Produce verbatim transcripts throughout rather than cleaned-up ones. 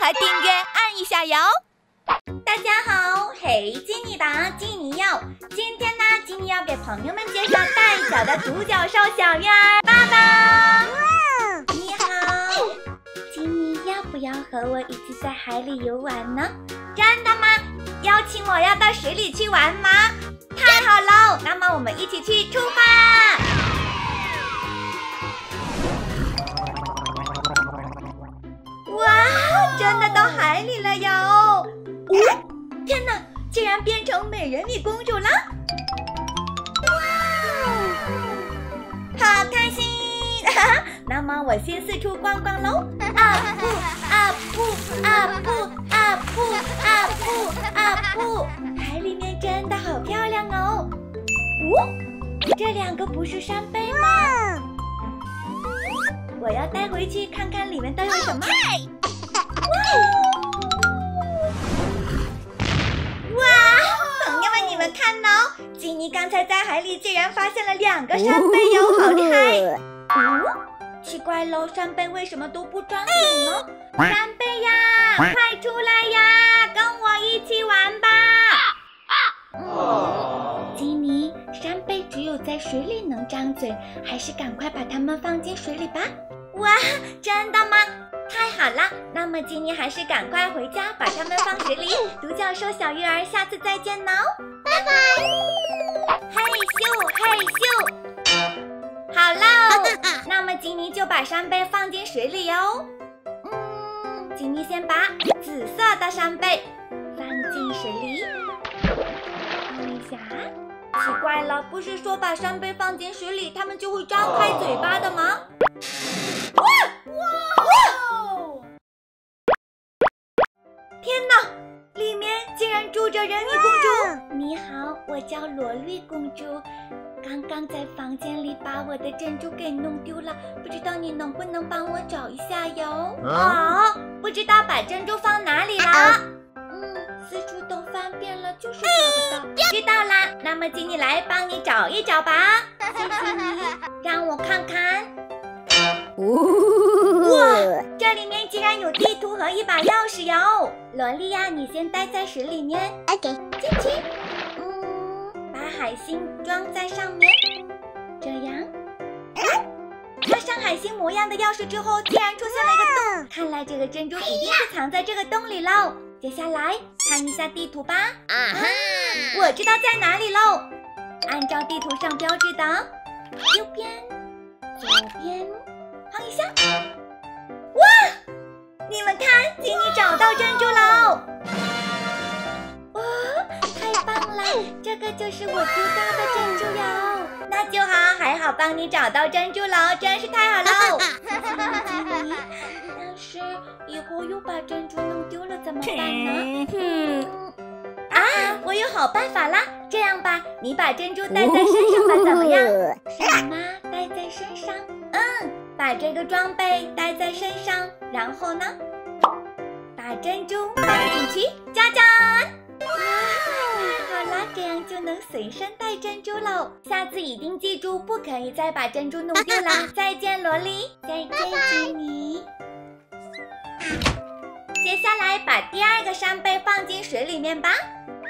快订阅按一下哟！ 大家好，嘿，金妮党金妮要，今天呢，金妮要给朋友们介绍带小的独角兽小鱼儿爸爸。你好，金妮要不要和我一起在海里游玩呢？真的吗？邀请我要到水里去玩吗？太好喽，那么我们一起去出发。哇，真的到海里了哟！哦，天哪，竟然变成美人鱼公主了！哇，好开心！哈哈，那么我先四处逛逛喽。啊噗啊噗啊噗啊噗啊噗啊噗，海里面真的好漂亮哦！哦，这两个不是扇贝吗？我要带回去看看里面都有什么。哇，朋友们，你们看哦，金妮刚才在海里竟然发现了两个扇贝哟，好厉害！哦，奇怪喽，扇贝为什么都不张嘴呢？扇贝呀，快出来呀，跟我一起玩吧！嗯，金妮，扇贝只有在水里能张嘴，还是赶快把它们放进水里吧。哇，真的吗？太好了，那么金妮还是赶快回家把它们放水里。独角兽小鱼儿，下次再见哦，拜拜。嘿咻嘿咻，好喽，那么金妮就把扇贝放进水里哦。嗯，金妮先把紫色的扇贝放进水里，看一下。奇怪了，不是说把扇贝放进水里，它们就会张开嘴巴的吗？哇哇！天哪，里面竟然住着人鱼公主！你好，我叫萝莉公主，刚刚在房间里把我的珍珠给弄丢了，不知道你能不能帮我找一下哟？哦，不知道把珍珠放哪里了？嗯，四处都翻遍了，就是找不到。知道啦，那么金妮来帮你找一找吧。谢谢你，让我看看。哇，这里面竟然有地图和一把钥匙哟！萝莉呀，你先待在水里面。OK， 进去。嗯，把海星装在上面，这样。插上海星模样的钥匙之后，竟然出现了一个洞，看来这个珍珠一定是藏在这个洞里喽。接下来看一下地图吧。啊哈，我知道在哪里喽！按照地图上标志的，右边、左边。放一下，哇！你们看，金妮找到珍珠喽！哇，太棒了，这个就是我丢掉的珍珠哟。那就好，还好帮你找到珍珠喽，真是太好喽！金妮，但是以后又把珍珠弄丢了怎么办呢？嗯，啊，我有好办法啦！这样吧，你把珍珠带在身上吧，怎么样？什么？带在身上？嗯。把这个装备带在身上，然后呢，把珍珠放进去，加加！哇，太好了，这样就能随身带珍珠喽。下次一定记住，不可以再把珍珠弄丢了。再见，萝莉，再见，金妮。接下来把第二个扇贝放进水里面吧。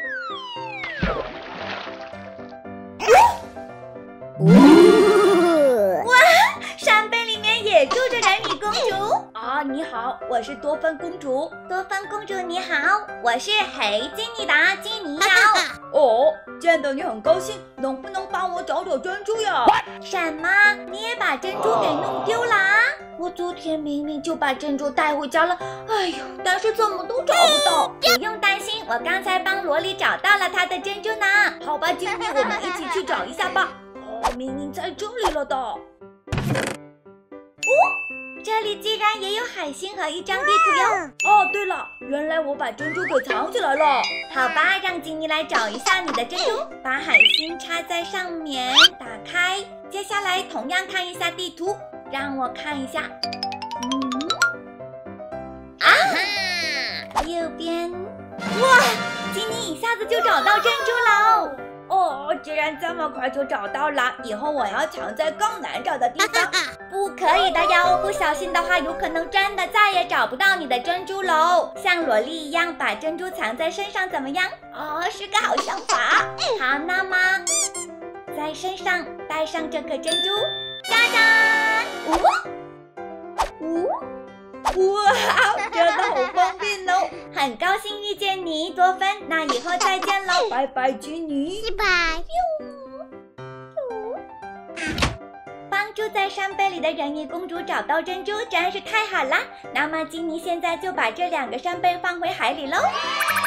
哇，扇贝里面也住着人鱼公主啊！你好，我是多芬公主。多芬公主你好，我是黑金妮达金妮要。 哦，见到你很高兴，能不能帮我找找珍珠呀？ 什么？你也把珍珠给弄丢了啊？我昨天明明就把珍珠带回家了，哎呦，但是怎么都找不到。不用担心，我刚才帮萝莉找到了她的珍珠呢。 好吧，金妮，我们一起去找一下吧。哦，明明在这里了的。 哦，这里竟然也有海星和一张地图哟！ 哦，对了，原来我把珍珠给藏起来了。 好吧，让金妮来找一下你的珍珠，把海星插在上面，打开。接下来同样看一下地图，让我看一下。嗯，啊，右边。哇，金妮一下子就找到珍珠喽！哦， 哦，既然这么快就找到了，以后我要藏在更难找的地方。 不可以的哟，不小心的话，有可能真的再也找不到你的珍珠喽。像萝莉一样把珍珠藏在身上，怎么样？ 哦，是个好想法。 好，那么在身上戴上这颗珍珠，짜잔！ 哦，哇，真的好方便哦！ 很高兴遇见你，多芬。那以后再见喽， 拜拜，吉尼。 拜拜。帮助在山背里的人鱼公主找到珍珠，真是太好啦！那么吉尼现在就把这两个扇贝放回海里喽。